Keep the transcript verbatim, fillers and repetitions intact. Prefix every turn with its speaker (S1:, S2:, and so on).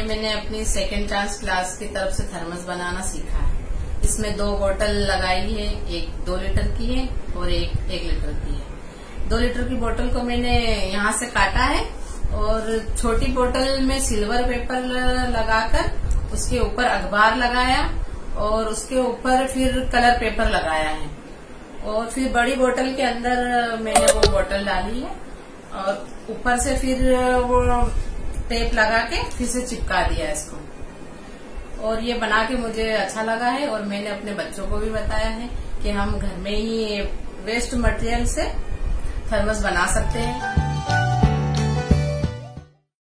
S1: मैंने अपनी second chance class की तरफ से थर्मस बनाना सीखा है। इसमें दो बोतल लगाई है, एक दो लीटर की है और एक एक लीटर की है। दो लीटर की बोतल को मैंने यहाँ से काटा है और छोटी बोतल में सिल्वर पेपर लगाकर उसके ऊपर अखबार लगाया और उसके ऊपर फिर कलर पेपर लगाया है और फिर बड़ी बोतल के अंदर मैंने वो बोतल डाली है और ऊपर से फिर वो टेप लगा के फिर से चिपका दिया इसको। और ये बना के मुझे अच्छा लगा है और मैंने अपने बच्चों को भी बताया है कि हम घर में ही वेस्ट मटेरियल से थर्मस बना सकते हैं।